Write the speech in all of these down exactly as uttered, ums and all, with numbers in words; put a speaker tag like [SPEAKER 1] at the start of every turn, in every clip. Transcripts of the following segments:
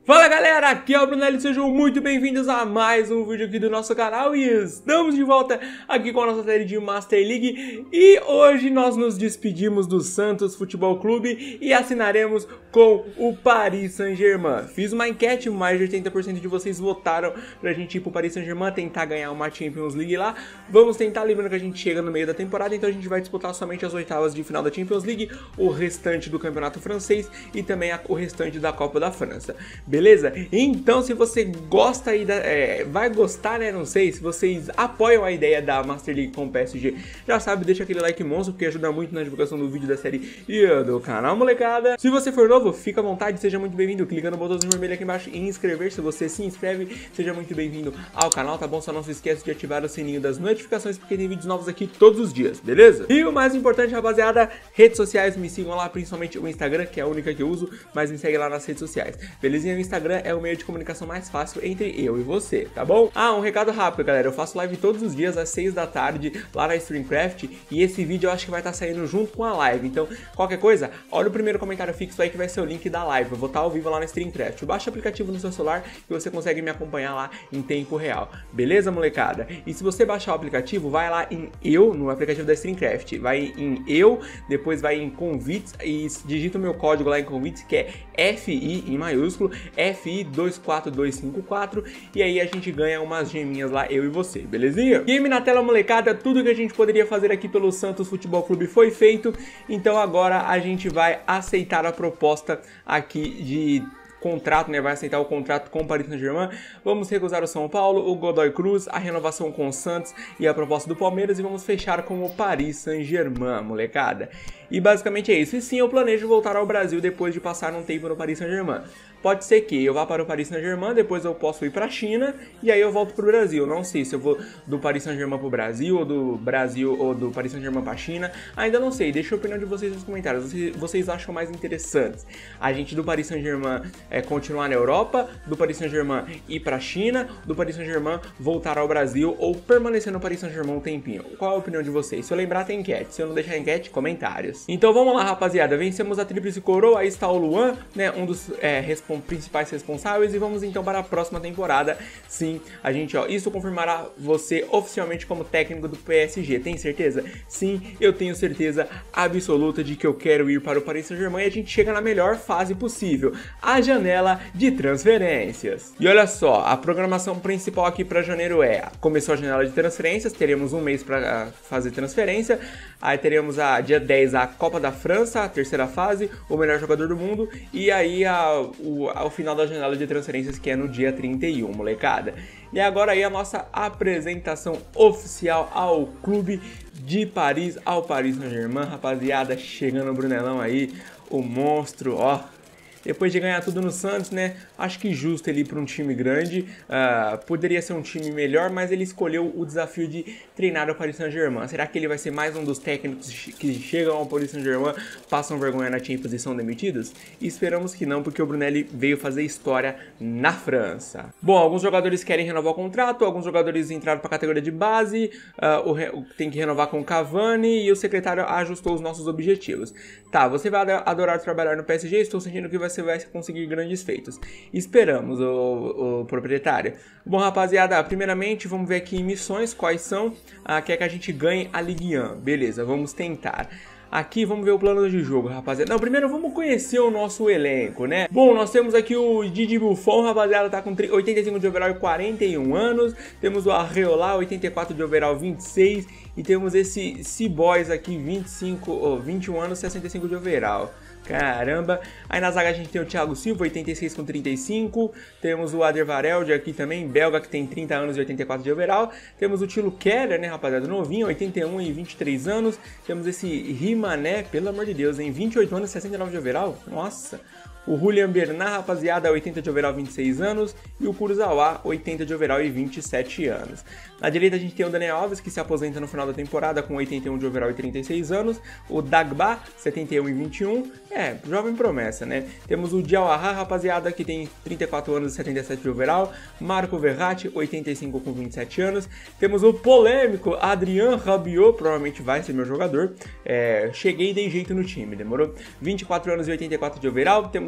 [SPEAKER 1] Fala galera, aqui é o Brunelli, sejam muito bem-vindos a mais um vídeo aqui do nosso canal e estamos de volta aqui com a nossa série de Master League e hoje nós nos despedimos do Santos Futebol Clube e assinaremos com o Paris Saint-Germain. Fiz uma enquete, mais de oitenta por cento de vocês votaram pra gente ir pro Paris Saint-Germain, tentar ganhar uma Champions League lá. Vamos tentar, lembrando que a gente chega no meio da temporada, então a gente vai disputar somente as oitavas de final da Champions League, o restante do campeonato francês e também a, o restante da Copa da França. Beleza? Então, se você gosta aí, da, é, vai gostar, né? Não sei, se vocês apoiam a ideia da Master League com o P S G, já sabe, deixa aquele like monstro, porque ajuda muito na divulgação do vídeo da série e do canal, molecada. Se você for novo, fica à vontade, seja muito bem-vindo, clica no botãozinho vermelho aqui embaixo e inscrever. Se você se inscreve, seja muito bem-vindo ao canal, tá bom? Só não se esqueça de ativar o sininho das notificações, porque tem vídeos novos aqui todos os dias, beleza? E o mais importante, rapaziada, redes sociais, me sigam lá, principalmente o Instagram, que é a única que eu uso, mas me segue lá nas redes sociais, belezinha? O Instagram é o meio de comunicação mais fácil entre eu e você, tá bom? Ah, um recado rápido, galera, eu faço live todos os dias às seis da tarde lá na Streamcraft e esse vídeo eu acho que vai estar saindo junto com a live, então qualquer coisa, olha o primeiro comentário fixo aí que vai ser o link da live, eu vou estar ao vivo lá na Streamcraft. Baixa o aplicativo no seu celular e você consegue me acompanhar lá em tempo real, beleza, molecada? E se você baixar o aplicativo, vai lá em eu, no aplicativo da Streamcraft, vai em eu, depois vai em convites e digita o meu código lá em convites, que é F I em maiúsculo, F I dois quatro dois cinco quatro, e aí a gente ganha umas geminhas lá, eu e você, belezinha? Game na tela, molecada, tudo que a gente poderia fazer aqui pelo Santos Futebol Clube foi feito, então agora a gente vai aceitar a proposta aqui de contrato, né? Vai aceitar o contrato com o Paris Saint-Germain. Vamos recusar o São Paulo, o Godoy Cruz, a renovação com o Santos e a proposta do Palmeiras e vamos fechar com o Paris Saint-Germain, molecada. E basicamente é isso. E sim, eu planejo voltar ao Brasil depois de passar um tempo no Paris Saint-Germain. Pode ser que eu vá para o Paris Saint-Germain, depois eu posso ir para a China e aí eu volto para o Brasil. Não sei se eu vou do Paris Saint-Germain para o Brasil, ou do Brasil ou do Paris Saint-Germain para a China. Ainda não sei, deixa a opinião de vocês nos comentários. Vocês, vocês acham mais interessantes a gente do Paris Saint-Germain é, continuar na Europa, do Paris Saint-Germain ir para a China, do Paris Saint-Germain voltar ao Brasil ou permanecer no Paris Saint-Germain um tempinho? Qual a opinião de vocês? Se eu lembrar, tem enquete. Se eu não deixar enquete, comentários. Então vamos lá, rapaziada. Vencemos a Tríplice Coroa. Aí está o Luan, né, um dos é, responsáveis principais responsáveis, e vamos então para a próxima temporada. Sim, a gente, ó, isso confirmará você oficialmente como técnico do P S G, tem certeza? Sim, eu tenho certeza absoluta de que eu quero ir para o Paris Saint-Germain e a gente chega na melhor fase possível, a janela de transferências. E olha só, a programação principal aqui para janeiro é, começou a janela de transferências, teremos um mês para fazer transferência, aí teremos a dia dez a Copa da França, a terceira fase, o melhor jogador do mundo, e aí a, o, ao final da janela de transferências, que é no dia trinta e um, molecada. E agora aí a nossa apresentação oficial ao clube de Paris, ao Paris Saint-Germain, rapaziada, chegando o Brunelão aí, o monstro, ó. Depois de ganhar tudo no Santos, né, acho que justo ele ir para um time grande, uh, poderia ser um time melhor, mas ele escolheu o desafio de treinar o Paris Saint-Germain. Será que ele vai ser mais um dos técnicos que chegam ao Paris Saint-Germain, passam vergonha na Champions e são demitidos? E esperamos que não, porque o Brunelli veio fazer história na França. Bom, alguns jogadores querem renovar o contrato, alguns jogadores entraram para a categoria de base, uh, o re... tem que renovar com o Cavani e o secretário ajustou os nossos objetivos. Tá, você vai adorar trabalhar no P S G, estou sentindo que vai ser você vai conseguir grandes feitos. Esperamos, o, o proprietário. Bom, rapaziada, primeiramente vamos ver aqui missões, quais são. Ah, quer que a gente ganhe a Ligue um. Beleza, vamos tentar. Aqui vamos ver o plano de jogo, rapaziada. Não, primeiro vamos conhecer o nosso elenco, né? Bom, nós temos aqui o Didi Buffon, rapaziada, tá com oitenta e cinco de overall e quarenta e um anos. Temos o Arreola, oitenta e quatro de overall, vinte e seis. E temos esse C-Boys aqui, vinte e cinco, oh, vinte e um anos, sessenta e cinco de overall. Caramba. Aí na zaga a gente tem o Thiago Silva, oitenta e seis com trinta e cinco. Temos o Alderweireld aqui também, belga, que tem trinta anos e oitenta e quatro de overall. Temos o Thilo Keller, né, rapaziada, novinho, oitenta e um e vinte e três anos. Temos esse Rimané, pelo amor de Deus, em vinte e oito anos e sessenta e nove de overall. Nossa. O Julian Bernat, rapaziada, oitenta de overall, vinte e seis anos. E o Kurzawa, oitenta de overall e vinte e sete anos. Na direita a gente tem o Daniel Alves, que se aposenta no final da temporada com oitenta e um de overall e trinta e seis anos. O Dagba, setenta e um e vinte e um. É, jovem promessa, né? Temos o Diawara, rapaziada, que tem trinta e quatro anos e setenta e sete de overall. Marco Verratti, oitenta e cinco com vinte e sete anos. Temos o polêmico Adrien Rabiot, provavelmente vai ser meu jogador. É, cheguei e dei jeito no time, demorou? vinte e quatro anos e oitenta e quatro de overall. Temos a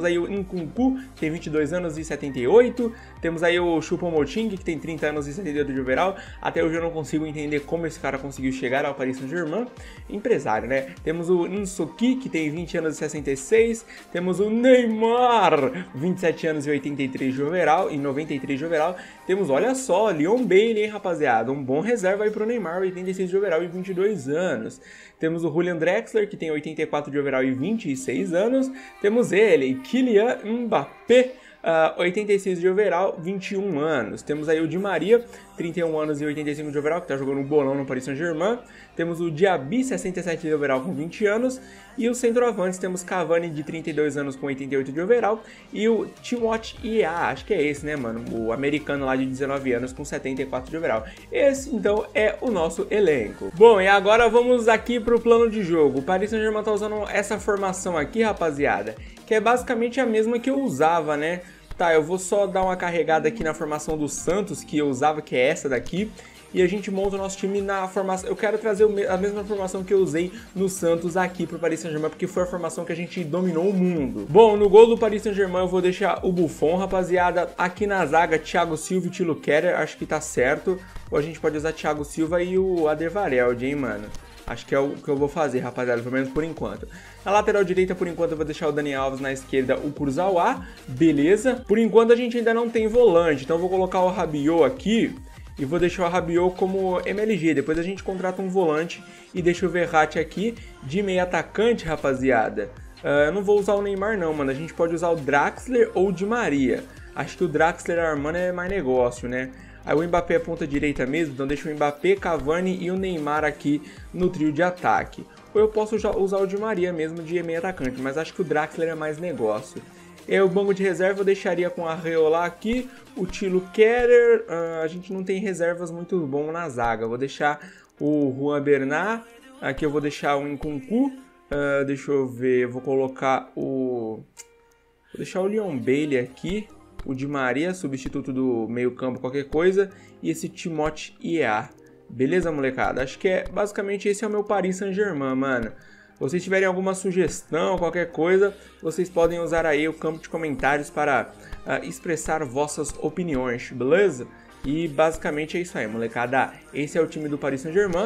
[SPEAKER 1] aí o Nkunku, que tem vinte e dois anos e setenta e oito. Temos aí o Choupo-Moting, que tem trinta anos e setenta e oito de overall. Até hoje eu não consigo entender como esse cara conseguiu chegar ao Paris Saint-Germain. Empresário, né? Temos o Nsoki, que tem vinte anos e sessenta e seis. Temos o Neymar, vinte e sete anos e oitenta e três de overall, e noventa e três de overall. Temos, olha só, Leon Bailey, hein, rapaziada? Um bom reserva aí pro Neymar, oitenta e seis de overall e vinte e dois anos. Temos o Julian Drexler, que tem oitenta e quatro de overall e vinte e seis anos. Temos ele, Kylian Mbappé, uh, oitenta e seis de overall, vinte e um anos. Temos aí o Di Maria, trinta e um anos e oitenta e cinco de overall, que tá jogando um bolão no Paris Saint-Germain. Temos o Diaby, sessenta e sete de overall com vinte anos. E os centroavantes temos Cavani, de trinta e dois anos com oitenta e oito de overall. E o Timothy Weah, acho que é esse, né, mano? O americano lá de dezenove anos com setenta e quatro de overall. Esse, então, é o nosso elenco. Bom, e agora vamos aqui pro plano de jogo. O Paris Saint-Germain tá usando essa formação aqui, rapaziada, que é basicamente a mesma que eu usava, né? Tá, eu vou só dar uma carregada aqui na formação do Santos, que eu usava, que é essa daqui. E a gente monta o nosso time na formação... Eu quero trazer a mesma formação que eu usei no Santos aqui pro Paris Saint-Germain, porque foi a formação que a gente dominou o mundo. Bom, no gol do Paris Saint-Germain eu vou deixar o Buffon, rapaziada. Aqui na zaga, Thiago Silva e Thilo Kehrer, acho que tá certo. Ou a gente pode usar Thiago Silva e o Alderweireld, hein, mano? Acho que é o que eu vou fazer, rapaziada, pelo menos por enquanto. Na lateral direita, por enquanto, eu vou deixar o Dani Alves, na esquerda o Kurzawa, beleza. Por enquanto a gente ainda não tem volante, então eu vou colocar o Rabiot aqui e vou deixar o Rabiot como M L G. Depois a gente contrata um volante e deixa o Verratti aqui de meio atacante, rapaziada. Uh, eu não vou usar o Neymar não, mano, a gente pode usar o Draxler ou o Di Maria. Acho que o Draxler armando é mais negócio, né? Aí o Mbappé é ponta direita mesmo, então deixa o Mbappé, Cavani e o Neymar aqui no trio de ataque. Ou eu posso usar o Di Maria mesmo de meio atacante, mas acho que o Draxler é mais negócio. E o banco de reserva eu deixaria com a Areola aqui, o Thilo Kehrer, uh, a gente não tem reservas muito bom na zaga. Eu vou deixar o Juan Bernat, aqui eu vou deixar o Nkunku, uh, deixa eu ver, eu vou colocar o... Vou deixar o Leon Bailey aqui. O Di Maria, substituto do meio campo, qualquer coisa. E esse Timothy Weah. Beleza, molecada? Acho que é basicamente esse é o meu Paris Saint-Germain, mano. Se vocês tiverem alguma sugestão, qualquer coisa, vocês podem usar aí o campo de comentários para uh, expressar vossas opiniões, beleza? E basicamente é isso aí, molecada. Esse é o time do Paris Saint-Germain.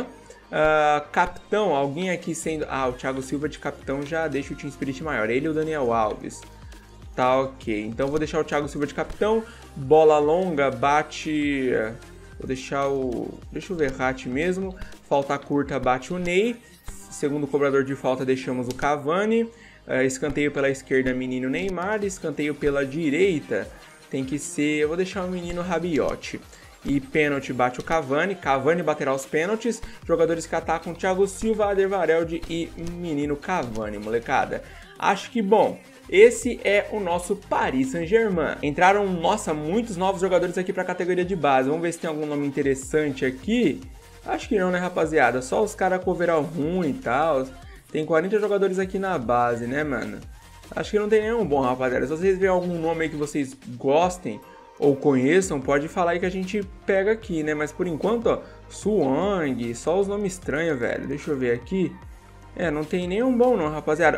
[SPEAKER 1] Uh, capitão, alguém aqui sendo... Ah, o Thiago Silva de capitão já deixa o Team Spirit maior. Ele e o Daniel Alves. Tá, ok. Então vou deixar o Thiago Silva de capitão. Bola longa, bate... Vou deixar o... Deixa o Verratti mesmo. Falta curta, bate o Ney. Segundo cobrador de falta, deixamos o Cavani. Uh, escanteio pela esquerda, menino Neymar. Escanteio pela direita, tem que ser... Eu vou deixar o menino Rabiot. E pênalti bate o Cavani. Cavani baterá os pênaltis. Jogadores que atacam, Thiago Silva, Alderweireld e menino Cavani, molecada. Acho que, bom... Esse é o nosso Paris Saint-Germain. Entraram, nossa, muitos novos jogadores aqui para a categoria de base. Vamos ver se tem algum nome interessante aqui. Acho que não, né, rapaziada? Só os caras com overall ruim e tal. Tem quarenta jogadores aqui na base, né, mano? Acho que não tem nenhum bom, rapaziada. Se vocês verem algum nome aí que vocês gostem ou conheçam, pode falar aí que a gente pega aqui, né? Mas por enquanto, ó, Swang, só os nomes estranhos, velho. Deixa eu ver aqui. É, não tem nenhum bom não, rapaziada.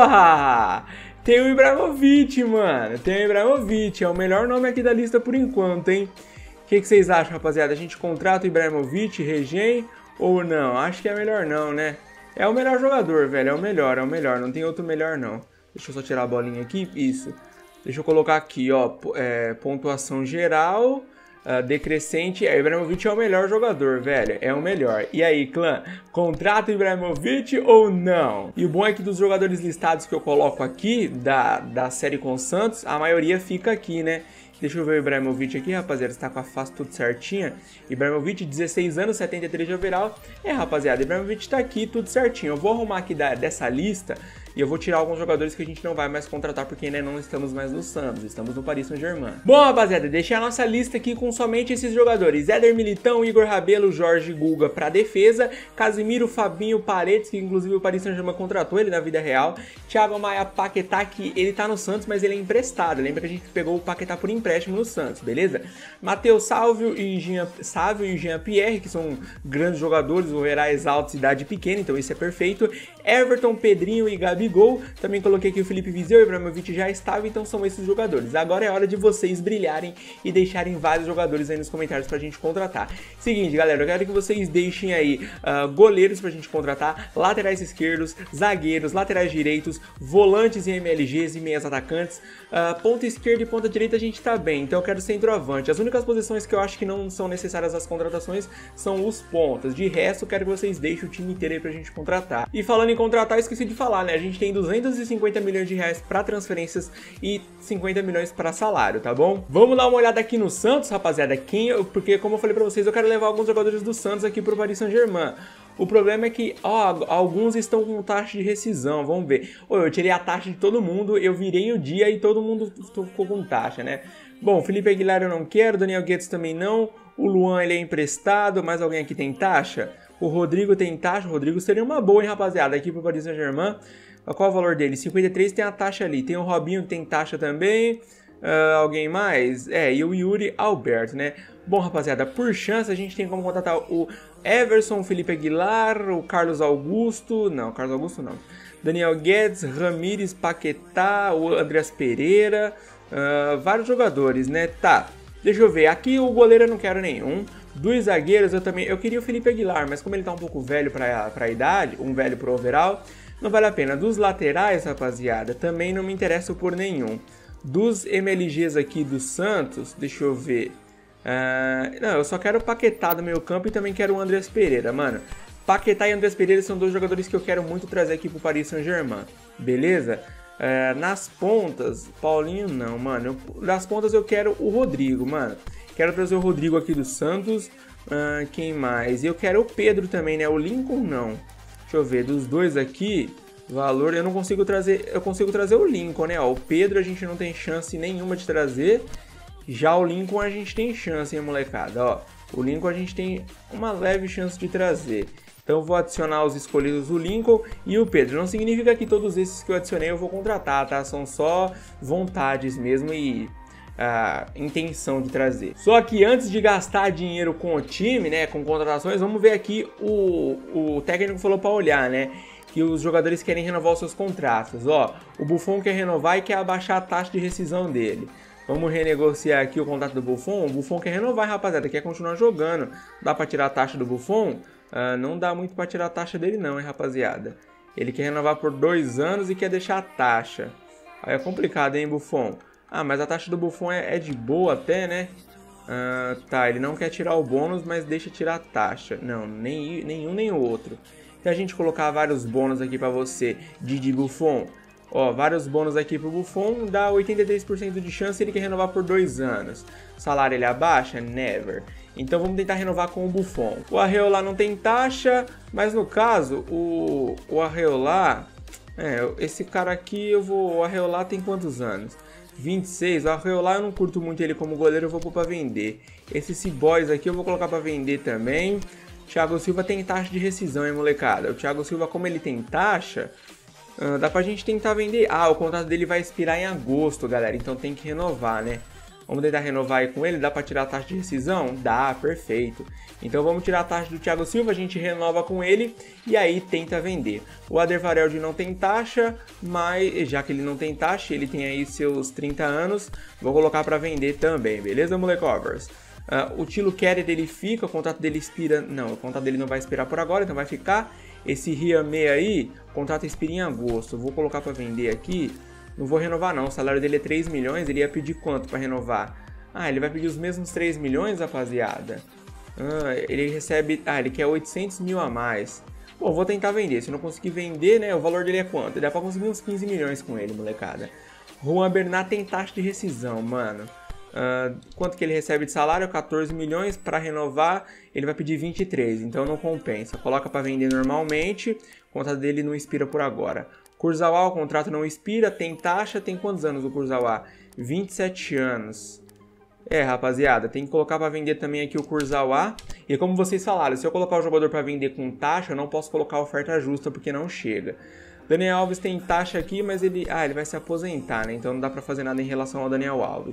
[SPEAKER 1] Opa! Tem o Ibrahimovic, mano. Tem o Ibrahimovic. É o melhor nome aqui da lista por enquanto, hein? O que, que vocês acham, rapaziada? A gente contrata o Ibrahimovic, Regen ou não? Acho que é melhor não, né? É o melhor jogador, velho. É o melhor, é o melhor. Não tem outro melhor, não. Deixa eu só tirar a bolinha aqui. Isso. Deixa eu colocar aqui, ó. É, pontuação geral... Uh, decrescente, é, o Ibrahimovic é o melhor jogador, velho, é o melhor. E aí, clã, contrata o Ibrahimovic ou não? E o bom é que dos jogadores listados que eu coloco aqui, da, da série com o Santos, a maioria fica aqui, né? Deixa eu ver o Ibrahimovic aqui, rapaziada, está com a face tudo certinha. Ibrahimovic, dezesseis anos, setenta e três de overall. É, rapaziada, Ibrahimovic está aqui, tudo certinho. Eu vou arrumar aqui da, dessa lista e eu vou tirar alguns jogadores que a gente não vai mais contratar porque ainda não estamos mais no Santos, estamos no Paris Saint-Germain. Bom, rapaziada, deixei a nossa lista aqui com somente esses jogadores. Éder Militão, Igor Rabelo, Jorge Guga para defesa, Casimiro, Fabinho, Paredes, que inclusive o Paris Saint-Germain contratou ele na vida real, Thiago Maia, Paquetá, que ele tá no Santos, mas ele é emprestado. Lembra que a gente pegou o Paquetá por empréstimo. empréstimo no Santos, beleza? Matheus Sávio e Jean, Sávio e Jean Pierre, que são grandes jogadores, o Heróis altos, idade pequena, então isso é perfeito. Everton, Pedrinho e Gabigol, também coloquei aqui o Felipe Viseu, o Ibrahimovic já estava, então são esses jogadores. Agora é hora de vocês brilharem e deixarem vários jogadores aí nos comentários pra gente contratar. Seguinte, galera, eu quero que vocês deixem aí uh, goleiros pra gente contratar, laterais esquerdos, zagueiros, laterais direitos, volantes e M L Gs e meias atacantes, uh, ponta esquerda e ponta direita a gente tá bem, então eu quero centroavante. As únicas posições que eu acho que não são necessárias as contratações são os pontas, de resto eu quero que vocês deixem o time inteiro aí pra gente contratar. E falando em contratar, eu esqueci de falar, né, a gente tem duzentos e cinquenta milhões de reais pra transferências e cinquenta milhões pra salário, tá bom? Vamos dar uma olhada aqui no Santos, rapaziada, quem eu, porque como eu falei pra vocês, eu quero levar alguns jogadores do Santos aqui pro Paris Saint-Germain. O problema é que, ó, alguns estão com taxa de rescisão, vamos ver. Ô, eu tirei a taxa de todo mundo, eu virei o dia e todo mundo ficou com taxa, né? Bom, Felipe Aguilar eu não quero, Daniel Guedes também não, o Luan ele é emprestado, mais alguém aqui tem taxa? O Rodrigo tem taxa, o Rodrigo seria uma boa, hein, rapaziada, aqui pro Paris Saint-Germain. Qual o valor dele? cinquenta e três tem a taxa ali, tem o Robinho que tem taxa também. Uh, alguém mais? É, e o Yuri Alberto, né? Bom, rapaziada, por chance a gente tem como contratar o Everson, o Felipe Aguilar, o Carlos Augusto, não, Carlos Augusto não, Daniel Guedes, Ramires, Paquetá, o Andreas Pereira, uh, vários jogadores, né? Tá, deixa eu ver, aqui o goleiro eu não quero nenhum, dos zagueiros eu também, eu queria o Felipe Aguilar, mas como ele tá um pouco velho pra, pra idade, um velho pro overall, não vale a pena. Dos laterais, rapaziada, também não me interesso por nenhum. Dos M L Gs aqui do Santos, deixa eu ver. Uh, não, eu só quero o Paquetá do meio campo e também quero o Andreas Pereira, mano. Paquetá e Andreas Pereira são dois jogadores que eu quero muito trazer aqui pro Paris Saint-Germain, beleza? Uh, nas pontas, Paulinho não, mano. Eu, nas pontas eu quero o Rodrigo, mano. Quero trazer o Rodrigo aqui do Santos. Uh, quem mais? E eu quero o Pedro também, né? O Lincoln não. Deixa eu ver, dos dois aqui... Valor, eu não consigo trazer, eu consigo trazer o Lincoln, né? Ó, o Pedro a gente não tem chance nenhuma de trazer, já o Lincoln a gente tem chance, hein, molecada? Ó, o Lincoln a gente tem uma leve chance de trazer. Então eu vou adicionar os escolhidos, o Lincoln e o Pedro. Não significa que todos esses que eu adicionei eu vou contratar, tá? São só vontades mesmo e a intenção de trazer. Só que antes de gastar dinheiro com o time, né, com contratações, vamos ver aqui o, o técnico falou para olhar, né? Que os jogadores querem renovar os seus contratos. Ó, o Buffon quer renovar e quer abaixar a taxa de rescisão dele. Vamos renegociar aqui o contrato do Buffon. O Buffon quer renovar, rapaziada, quer continuar jogando. Dá pra tirar a taxa do Buffon? Uh, não dá muito pra tirar a taxa dele não, hein, rapaziada. Ele quer renovar por dois anos e quer deixar a taxa. Aí é complicado, hein, Buffon? Ah, mas a taxa do Buffon é, é de boa até, né? Uh, tá, ele não quer tirar o bônus, mas deixa tirar a taxa. Não, nem, nenhum nem o outro. Se a gente colocar vários bônus aqui pra você, Didi Buffon, ó, vários bônus aqui pro Buffon, dá oitenta e três por cento de chance, ele quer renovar por dois anos. Salário ele abaixa? Never. Então vamos tentar renovar com o Buffon. O Arreola não tem taxa, mas no caso, o, o Arreola, é, esse cara aqui, eu vou, o Arreola tem quantos anos? vinte e seis, o Arreola eu não curto muito ele como goleiro, eu vou pôr pra vender. Esse C-Boys aqui eu vou colocar pra vender também. Thiago Silva tem taxa de rescisão, hein, molecada? O Thiago Silva, como ele tem taxa, uh, dá pra gente tentar vender. Ah, o contrato dele vai expirar em agosto, galera, então tem que renovar, né? Vamos tentar renovar aí com ele, dá pra tirar a taxa de rescisão? Dá, perfeito. Então vamos tirar a taxa do Thiago Silva, a gente renova com ele e aí tenta vender. O Alderweireld não tem taxa, mas já que ele não tem taxa, ele tem aí seus trinta anos, vou colocar pra vender também, beleza, molecovers? Uh, o Tilo Kerer ele fica, o contrato dele expira, não, o contrato dele não vai expirar por agora, então vai ficar. Esse Riamé aí, o contrato expira em agosto, eu vou colocar para vender aqui, não vou renovar não, o salário dele é três milhões, ele ia pedir quanto para renovar? Ah, ele vai pedir os mesmos três milhões, rapaziada. Ah, ele recebe, ah, ele quer oitocentos mil a mais. Bom, vou tentar vender, se não conseguir vender, né, o valor dele é quanto? Dá para conseguir uns quinze milhões com ele, molecada. Juan Bernat tem taxa de rescisão, mano. Uh, quanto que ele recebe de salário? quatorze milhões. Para renovar ele vai pedir vinte e três, então não compensa. Coloca para vender normalmente, o contrato dele não expira por agora. Kurzawa, o contrato não expira, tem taxa, tem quantos anos o Kurzawa? vinte e sete anos. É, rapaziada, tem que colocar para vender também aqui o Kurzawa. E como vocês falaram, se eu colocar o jogador para vender com taxa, eu não posso colocar a oferta justa porque não chega. Daniel Alves tem taxa aqui, mas ele, ah, ele vai se aposentar, né? Então não dá para fazer nada em relação ao Daniel Alves.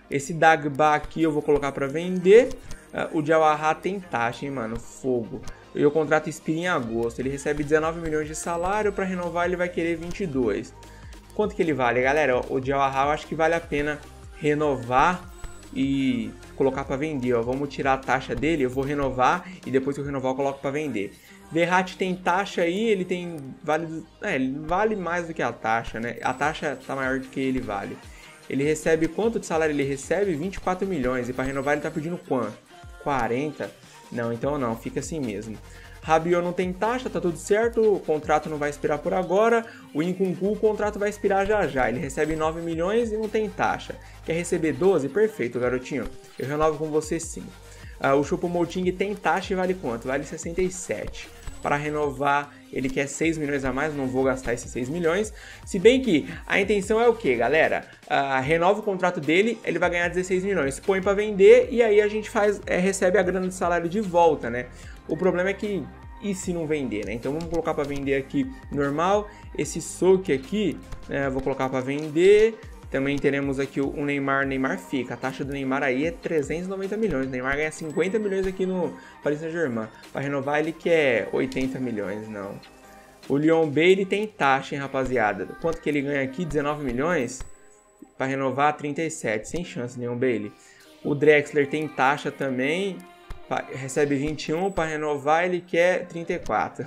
[SPEAKER 1] Esse Dagba aqui eu vou colocar para vender. Uh, o Jawara tem taxa, hein, mano, fogo. E o contrato expira em agosto, ele recebe dezenove milhões de salário, para renovar ele vai querer vinte e dois. Quanto que ele vale, galera? O Jawara eu acho que vale a pena renovar e colocar para vender, ó. Vamos tirar a taxa dele, eu vou renovar e depois que eu renovar eu coloco para vender. Verratti tem taxa aí, ele tem vale, é, ele vale mais do que a taxa, né? A taxa tá maior do que ele vale. Ele recebe quanto de salário ele recebe? vinte e quatro milhões e para renovar ele tá pedindo quanto? quarenta? Não, então não, fica assim mesmo. Rabiot não tem taxa, tá tudo certo, o contrato não vai expirar por agora. O Nkunku, o contrato vai expirar já já, ele recebe nove milhões e não tem taxa. Quer receber doze? Perfeito, garotinho, eu renovo com você sim. Uh, o Choupo-Moting tem taxa e vale quanto? Vale sessenta e sete. Para renovar, ele quer seis milhões a mais, não vou gastar esses seis milhões. Se bem que a intenção é o que, galera? Uh, renova o contrato dele, ele vai ganhar dezesseis milhões. Põe para vender e aí a gente faz, é, recebe a grana de salário de volta, né? O problema é que, e se não vender, né? Então vamos colocar para vender aqui normal. Esse Souk aqui, né, vou colocar para vender. Também teremos aqui o Neymar, Neymar fica, a taxa do Neymar aí é trezentos e noventa milhões, o Neymar ganha cinquenta milhões aqui no Paris Saint-Germain, para renovar ele quer oitenta milhões, não. O Leon Bailey tem taxa, hein, rapaziada, quanto que ele ganha aqui? dezenove milhões, para renovar trinta e sete, sem chance, Leon Bailey. O Drexler tem taxa também, recebe vinte e um, para renovar ele quer trinta e quatro.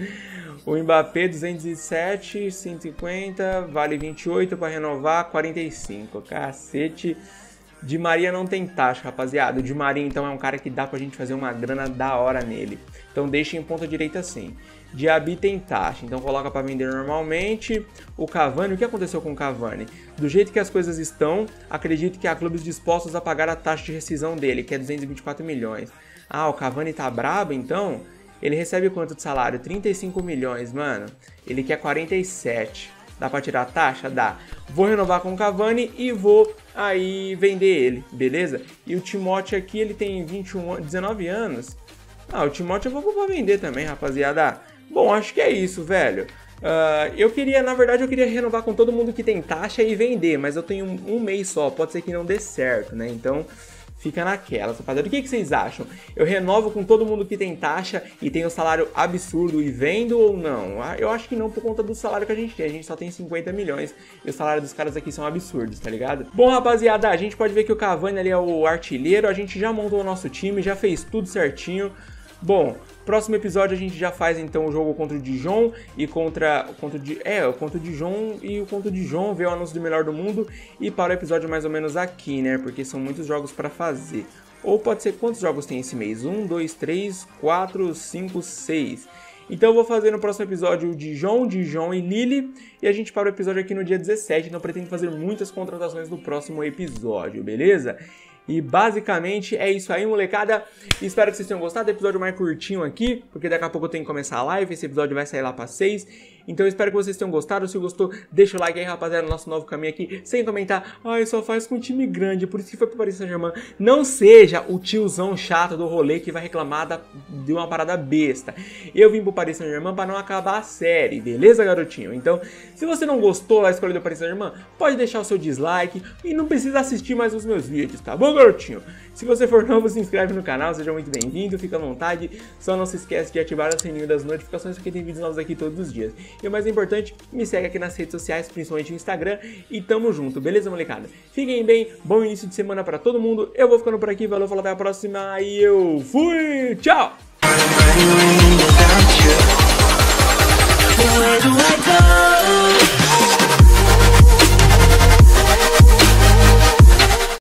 [SPEAKER 1] O Mbappé duzentos e sete, cento e cinquenta, vale vinte e oito, para renovar quarenta e cinco. Cacete. Di Maria não tem taxa, rapaziada. O Di Maria então é um cara que dá pra gente fazer uma grana da hora nele. Então deixa em ponta direita assim. Diaby tem taxa, então coloca para vender normalmente. O Cavani, o que aconteceu com o Cavani? Do jeito que as coisas estão, acredito que há clubes dispostos a pagar a taxa de rescisão dele, que é duzentos e vinte e quatro milhões. Ah, o Cavani tá brabo então? Ele recebe quanto de salário? trinta e cinco milhões, mano. Ele quer quarenta e sete. Dá pra tirar a taxa? Dá. Vou renovar com o Cavani e vou aí vender ele, beleza? E o Timóteo aqui, ele tem vinte e um, dezenove anos. Ah, o Timóteo eu vou pra vender também, rapaziada. Bom, acho que é isso, velho. Uh, eu queria, na verdade, eu queria renovar com todo mundo que tem taxa e vender, mas eu tenho um, um mês só, pode ser que não dê certo, né? Então, fica naquela, rapaziada. O que, que vocês acham? Eu renovo com todo mundo que tem taxa e tem um salário absurdo e vendo ou não? Eu acho que não, por conta do salário que a gente tem. A gente só tem cinquenta milhões e o salário dos caras aqui são absurdos, tá ligado? Bom, rapaziada, a gente pode ver que o Cavani ali é o artilheiro. A gente já montou o nosso time, já fez tudo certinho. Bom, próximo episódio a gente já faz então o jogo contra o Dijon e contra, contra o Di, é, contra o Dijon e o contra o Dijon, ver o anúncio do melhor do mundo e para o episódio mais ou menos aqui, né? Porque são muitos jogos para fazer. Ou pode ser quantos jogos tem esse mês? um, dois, três, quatro, cinco, seis. Então eu vou fazer no próximo episódio o Dijon, Dijon e Lille e a gente para o episódio aqui no dia dezessete, então eu pretendo fazer muitas contratações no próximo episódio, beleza? E basicamente é isso aí, molecada. Espero que vocês tenham gostado do episódio mais curtinho aqui, porque daqui a pouco eu tenho que começar a live. Esse episódio vai sair lá para seis. Então eu espero que vocês tenham gostado. Se gostou, deixa o like aí, rapaziada, no nosso novo caminho aqui. Sem comentar, ai, só faz com time grande, por isso que foi pro Paris Saint-Germain. Não seja o tiozão chato do rolê que vai reclamar da, de uma parada besta. Eu vim pro Paris Saint-Germain para não acabar a série, beleza, garotinho? Então, se você não gostou da escolha do Paris Saint-Germain, pode deixar o seu dislike e não precisa assistir mais os meus vídeos, tá bom, garotinho? Se você for novo, se inscreve no canal, seja muito bem-vindo, fica à vontade. Só não se esquece de ativar o sininho das notificações, porque tem vídeos novos aqui todos os dias. E o mais importante, me segue aqui nas redes sociais, principalmente no Instagram, e tamo junto, beleza, molecada? Fiquem bem, bom início de semana pra todo mundo. Eu vou ficando por aqui, valeu, falou, até a próxima e eu fui! Tchau! Where do I go?